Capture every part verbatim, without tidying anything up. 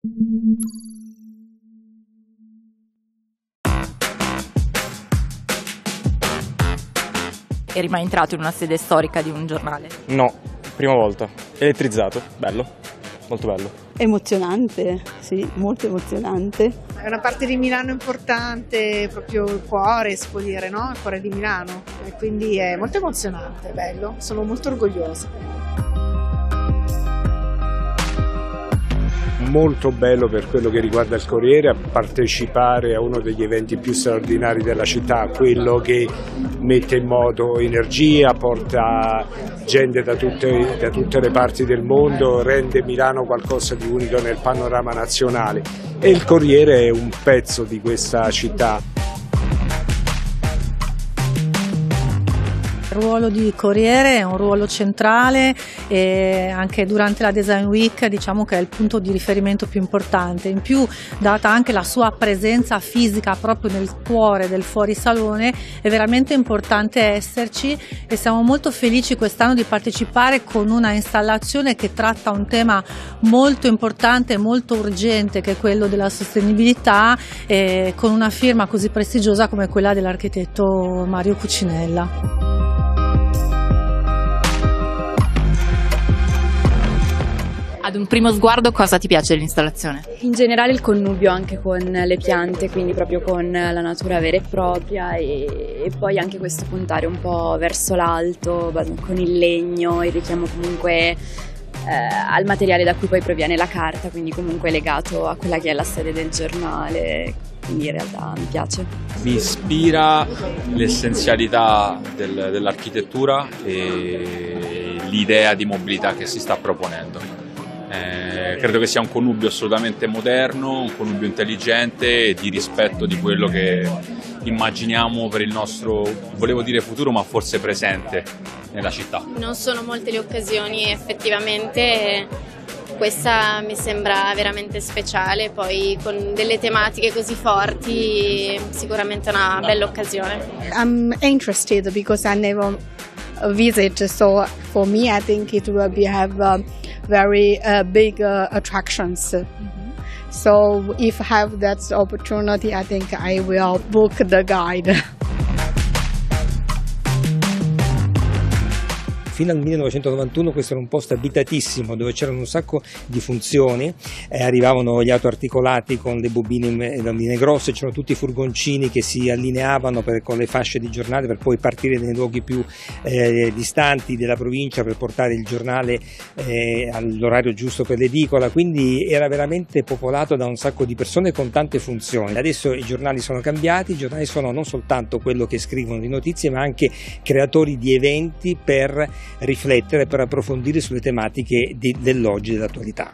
Eri mai entrato in una sede storica di un giornale? No, prima volta. Elettrizzato, bello, molto bello. Emozionante, sì, molto emozionante. È una parte di Milano importante, proprio il cuore, si può dire, no? Il cuore di Milano. E quindi è molto emozionante, bello, sono molto orgogliosa. Molto bello per quello che riguarda il Corriere, partecipare a uno degli eventi più straordinari della città, quello che mette in moto energia, porta gente da tutte, da tutte le parti del mondo, rende Milano qualcosa di unico nel panorama nazionale e il Corriere è un pezzo di questa città. Il ruolo di Corriere è un ruolo centrale e anche durante la Design Week diciamo che è il punto di riferimento più importante. In più, data anche la sua presenza fisica proprio nel cuore del fuorisalone, è veramente importante esserci e siamo molto felici quest'anno di partecipare con una installazione che tratta un tema molto importante e molto urgente, che è quello della sostenibilità, e con una firma così prestigiosa come quella dell'architetto Mario Cucinella. Ad un primo sguardo cosa ti piace dell'installazione? In generale il connubio anche con le piante, quindi proprio con la natura vera e propria e, e poi anche questo puntare un po' verso l'alto con il legno, il richiamo comunque eh, al materiale da cui poi proviene la carta, quindi comunque legato a quella che è la sede del giornale, quindi in realtà mi piace. Mi ispira l'essenzialità del, dell'architettura e l'idea di mobilità che si sta proponendo. Eh, credo che sia un connubio assolutamente moderno, un connubio intelligente e di rispetto di quello che immaginiamo per il nostro, volevo dire futuro, ma forse presente nella città. Non sono molte le occasioni effettivamente, questa mi sembra veramente speciale, poi con delle tematiche così forti sicuramente una bella occasione. I'm interested because I never visit, so for me I think it will be have uh, very uh, big uh, attractions. Mm-hmm. So if I have that opportunity, I think I will book the guide. Fino al millenovecentonovantuno questo era un posto abitatissimo dove c'erano un sacco di funzioni, eh, arrivavano gli autoarticolati con le bobine, le bobine grosse, c'erano tutti i furgoncini che si allineavano per, con le fasce di giornale per poi partire nei luoghi più eh, distanti della provincia per portare il giornale eh, all'orario giusto per l'edicola, quindi era veramente popolato da un sacco di persone con tante funzioni. Adesso i giornali sono cambiati, i giornali sono non soltanto quello che scrivono di notizie ma anche creatori di eventi per riflettere, per approfondire sulle tematiche di, dell'oggi e dell'attualità.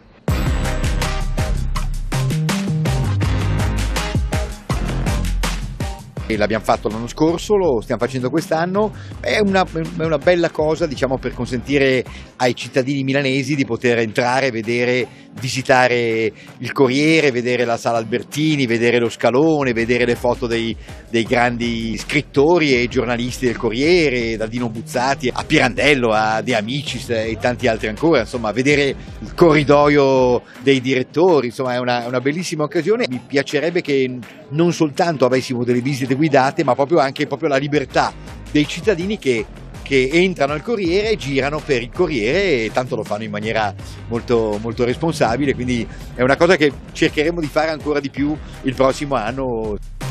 L'abbiamo fatto l'anno scorso, lo stiamo facendo quest'anno, è una, è una bella cosa, diciamo, per consentire ai cittadini milanesi di poter entrare, vedere, visitare il Corriere, vedere la Sala Albertini, vedere lo Scalone, vedere le foto dei, dei grandi scrittori e giornalisti del Corriere, da Dino Buzzati a Pirandello, a De Amicis e tanti altri ancora, insomma, vedere il corridoio dei direttori, insomma è una, una bellissima occasione. Mi piacerebbe che non soltanto avessimo delle visite guidate, ma proprio anche proprio la libertà dei cittadini che, che entrano al Corriere e girano per il Corriere, e tanto lo fanno in maniera molto, molto responsabile, quindi è una cosa che cercheremo di fare ancora di più il prossimo anno.